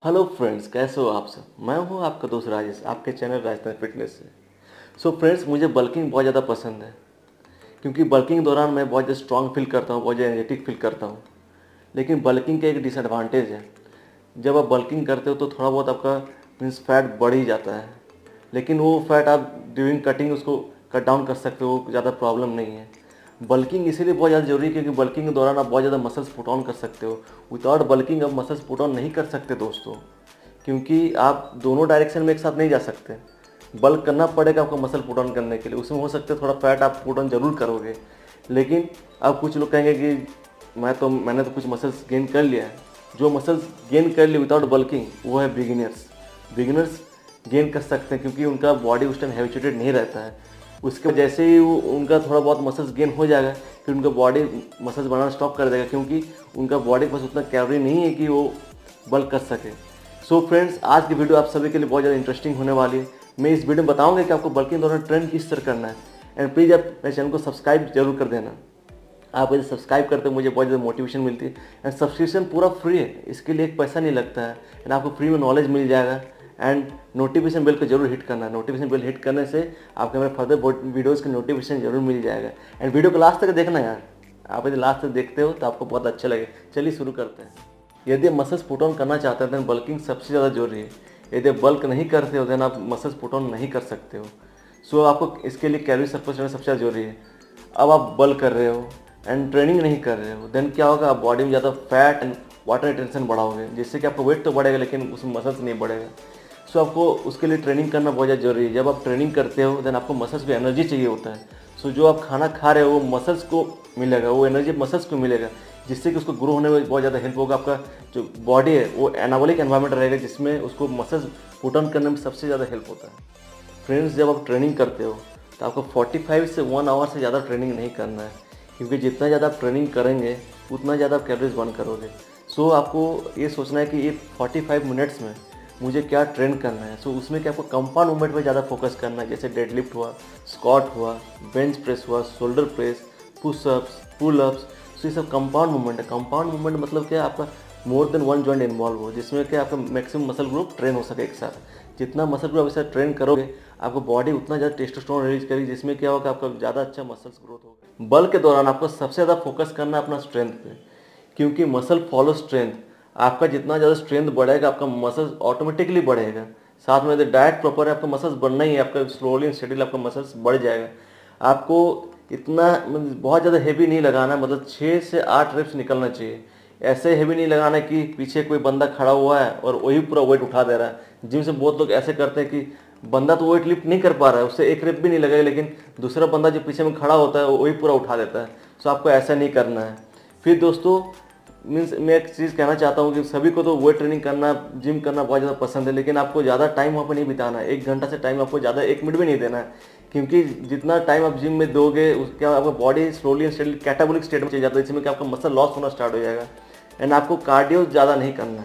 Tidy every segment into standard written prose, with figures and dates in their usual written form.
Hello friends, कैसे हो आप सब। मैं हूं आपका दोस्त राजेश, आपके चैनल राजस्थान फिटनेस से। सो फ्रेंड्स, मुझे बल्किंग बहुत ज़्यादा पसंद है क्योंकि बल्किंग दौरान मैं बहुत ज़्यादा स्ट्रॉन्ग फील करता हूं, बहुत ज़्यादा एनर्जेटिक फील करता हूं। लेकिन बल्किंग का एक डिसएडवांटेज है, जब आप बल्किंग करते हो तो थोड़ा बहुत आपका मीन्स फैट बढ़ ही जाता है। लेकिन वो फैट आप ड्यूरिंग कटिंग उसको कट डाउन कर सकते हो, ज़्यादा प्रॉब्लम नहीं है। बल्किंग इसीलिए बहुत ज़्यादा जरूरी है क्योंकि बल्किंग के दौरान आप बहुत ज़्यादा मसल्स पुट ऑन कर सकते हो। विदाउट बल्किंग आप मसल्स पुट ऑन नहीं कर सकते दोस्तों, क्योंकि आप दोनों डायरेक्शन में एक साथ नहीं जा सकते। बल्क करना पड़ेगा आपको मसल पुट ऑन करने के लिए। उसमें हो सकता है थोड़ा फैट आप पुट ऑन जरूर करोगे, लेकिन अब कुछ लोग कहेंगे कि मैंने तो कुछ मसल्स गेन कर लिया है। जो मसल्स गेन कर लिए विदाउट बल्किंग वो है बिगिनर्स गेन कर सकते हैं क्योंकि उनका बॉडी उस टाइम हैबिचुएटेड नहीं रहता है। उसके जैसे ही उनका थोड़ा बहुत मसल्स गेन हो जाएगा फिर उनका बॉडी मसल्स बनाना स्टॉप कर देगा, क्योंकि उनका बॉडी के पास उतना कैलोरी नहीं है कि वो बल्क कर सके। सो फ्रेंड्स, आज की वीडियो आप सभी के लिए बहुत ज़्यादा इंटरेस्टिंग होने वाली है। मैं इस वीडियो में बताऊंगा कि आपको बल्किंग दौरान ट्रेन किस तरह करना है। एंड प्लीज़ आप मेरे चैनल को सब्सक्राइब जरूर कर देना। आप यदि सब्सक्राइब करते हो मुझे बहुत ज़्यादा मोटिवेशन मिलती है। एंड सब्सक्रिप्शन पूरा फ्री है, इसके लिए एक पैसा नहीं लगता है। एंड आपको फ्री में नॉलेज मिल जाएगा। एंड नोटिफिकेशन बेल को जरूर हिट करना है। नोटिफिकेशन बेल हिट करने से आपको मेरे फर्दर वीडियोज़ के नोटिफिकेशन जरूर मिल जाएगा। एंड वीडियो को लास्ट तक देखना यार, आप यदि लास्ट तक देखते हो तो आपको बहुत अच्छा लगेगा। चलिए शुरू करते हैं। यदि आप मसल्स पुट ऑन करना चाहते हैं तो बल्किंग सबसे ज़्यादा जरूरी है। यदि आप बल्क नहीं करते हो तो आप मसल्स पुट ऑन नहीं कर सकते हो। सो आपको इसके लिए कैलोरी सरप्लस रहना सबसे ज़्यादा जरूरी है। अब आप बल्क कर रहे हो एंड ट्रेनिंग नहीं कर रहे हो, देन क्या होगा, आप बॉडी में ज़्यादा फैट एंड वाटर रिटेंशन बढ़ाओगे, जिससे कि आपका वेट तो बढ़ेगा लेकिन उसमें मसल्स नहीं बढ़ेगा। सो आपको उसके लिए ट्रेनिंग करना बहुत ज़्यादा जरूरी है। जब आप ट्रेनिंग करते हो देन आपको मसल्स भी एनर्जी चाहिए होता है। सो जो आप खाना खा रहे हो वो मसल्स को मिलेगा, वो एनर्जी मसल्स को मिलेगा, जिससे कि उसको ग्रो होने में बहुत ज़्यादा हेल्प होगा। आपका जो बॉडी है वो एनाबॉलिक एनवायरनमेंट रहेगा जिसमें उसको मसल्स पुट ऑन करने में सबसे ज़्यादा हेल्प होता है। फ्रेंड्स, जब आप ट्रेनिंग करते हो तो आपको 45 से 1 आवर से ज़्यादा ट्रेनिंग नहीं करना है, क्योंकि जितना ज़्यादा आप ट्रेनिंग करेंगे उतना ज़्यादा आप कैलोरीज बर्न करोगे। सो आपको ये सोचना है कि ये 45 मिनट्स में मुझे क्या ट्रेन करना है। सो उसमें क्या आपको कंपाउंड मूवमेंट पे ज़्यादा फोकस करना है, जैसे डेडलिफ्ट हुआ, स्क्वाट हुआ, बेंच प्रेस हुआ, shoulder press, pushups, pullups. So ये सब कंपाउंड मूवमेंट है। कंपाउंड मूवमेंट मतलब क्या, आपका more than one joint involve हो, जिसमें क्या आपका मैक्सिमम मसल ग्रुप ट्रेन हो सके एक साथ। जितना मसल ग्रुप एक ट्रेन करोगे आपको बॉडी उतना ज़्यादा टेस्टोस्टेरोन रिलीज करेगी, जिसमें क्या होगा, आपका ज़्यादा अच्छा मसल्स ग्रोथ होगा। बल के दौरान आपको सबसे ज़्यादा फोकस करना है अपना स्ट्रेंथ पे, क्योंकि मसल फॉलो स्ट्रेंथ। आपका जितना ज़्यादा स्ट्रेंथ बढ़ेगा आपका मसल्स ऑटोमेटिकली बढ़ेगा। साथ में यदि डाइट प्रॉपर है, आपका मसल्स बढ़ना ही है, आपका स्लोली एंड स्टेडीली आपका मसल्स बढ़ जाएगा। आपको इतना बहुत ज़्यादा हेवी नहीं लगाना, मतलब 6 से 8 रेप्स निकलना चाहिए। ऐसे हेवी नहीं लगाना कि पीछे कोई बंदा खड़ा हुआ है और वही पूरा वेट उठा दे रहा है। जिम से बहुत लोग ऐसे करते हैं कि बंदा तो वेट लिफ्ट नहीं कर पा रहा है, उससे एक रेप भी नहीं लगेगा, लेकिन दूसरा बंदा जो पीछे में खड़ा होता है वही पूरा उठा देता है। सो आपको ऐसा नहीं करना है। फिर दोस्तों, मीन्स मैं एक चीज़ कहना चाहता हूँ कि सभी को तो वेट ट्रेनिंग करना, जिम करना बहुत ज़्यादा पसंद है, लेकिन आपको ज़्यादा टाइम वहाँ पर नहीं बिताना है। 1 घंटा से टाइम आपको ज़्यादा 1 मिनट भी नहीं देना है, क्योंकि जितना टाइम आप जिम में दोगे उसके आपका body slowly and steadily catabolic state में चले जाता है, जिसमें कि आपका मसल लॉस होना स्टार्ट हो जाएगा। एंड आपको कार्डियो ज़्यादा नहीं करना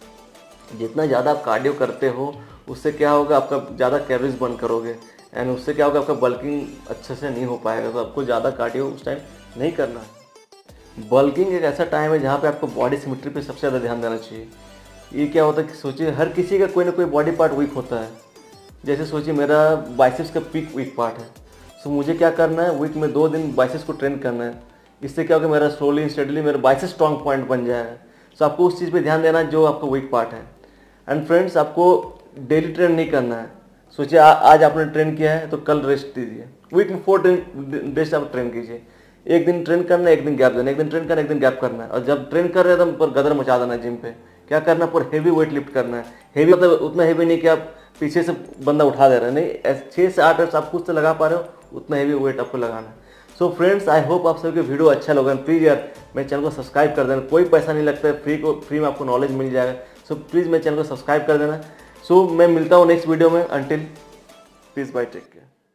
है। जितना ज़्यादा आप कार्डियो करते हो उससे क्या होगा, आपका ज़्यादा कैलोरीज बर्न करोगे एंड उससे क्या होगा, आपका बल्किंग अच्छे से नहीं हो पाएगा। तो आपको ज़्यादा कार्डियो उस टाइम नहीं करना है। बल्किंग एक ऐसा टाइम है जहाँ पे आपको बॉडी सिमेट्री पे सबसे ज़्यादा ध्यान देना चाहिए। ये क्या होता है कि सोचिए, हर किसी का कोई ना कोई बॉडी पार्ट वीक होता है। जैसे सोचिए मेरा बाइसेप्स का पीक वीक पार्ट है। सो मुझे क्या करना है, वीक में 2 दिन बाइसेप्स को ट्रेन करना है। इससे क्या होगा, मेरा स्लोली स्टेडली मेरा बाइसेप्स स्ट्रॉन्ग पॉइंट बन जाएगा। सो आपको उस चीज़ पे ध्यान देना है जो आपका वीक पार्ट है। एंड फ्रेंड्स, आपको डेली ट्रेन नहीं करना है। सोचिए आज आपने ट्रेन किया है तो कल रेस्ट दीजिए। वीक में 4 दिन रेस्ट आप ट्रेन कीजिए। एक दिन ट्रेन करना है, एक दिन गैप देना, एक दिन ट्रेन करना, एक दिन गैप करना है। और जब ट्रेन कर रहे हैं तो पर गदर मचा देना है जिम पे। क्या करना है, पर हेवी वेट लिफ्ट करना है। हेवी मतलब उतना हेवी नहीं कि आप पीछे से बंदा उठा दे रहे हैं, नहीं, 6 से 8 रेप्स आप खुद से लगा पा रहे हो, उतना हेवी वेट आपको लगाना है। सो फ्रेंड्स, आई होप आप सबके वीडियो अच्छा लगा। प्लीज़ यार मेरे चैनल को सब्सक्राइब कर देना, कोई पैसा नहीं लगता है, फ्री में आपको नॉलेज मिल जाएगा। सो प्लीज़ मेरे चैनल को सब्सक्राइब कर देना। सो मैं मिलता हूँ नेक्स्ट वीडियो में। Until, please bye, take care.